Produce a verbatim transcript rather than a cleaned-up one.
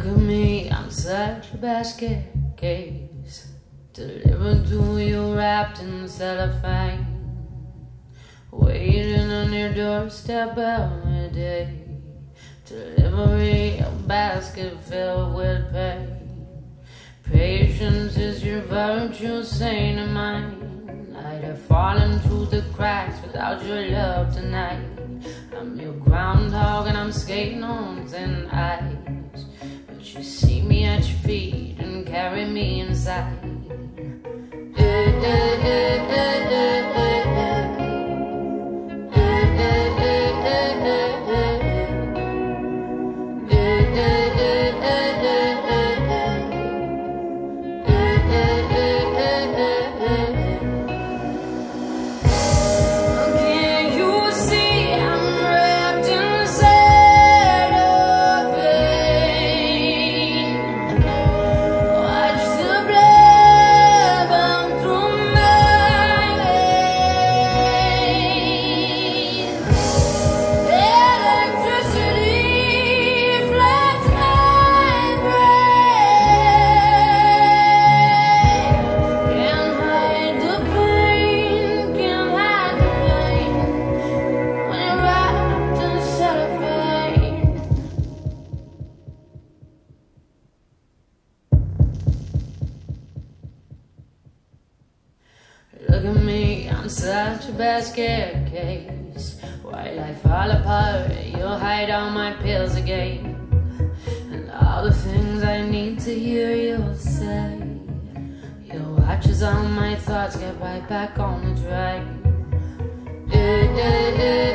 Look at me, I'm such a basket case, delivered to you wrapped in cellophane, waiting on your doorstep every day. Delivery, a basket filled with pain. Patience is your virtue, saint of mine. I'd have fallen through the cracks without your love tonight. I'm your groundhog and I'm skating on thin ice, but you see me at your feet and carry me inside. Eh, eh, eh, eh, eh, eh, eh. Look at me, I'm such a basket case. While I fall apart, you'll hide all my pills again, and all the things I need to hear you'll say. You'll watch as all my thoughts get right back on the train. Eh, eh, eh.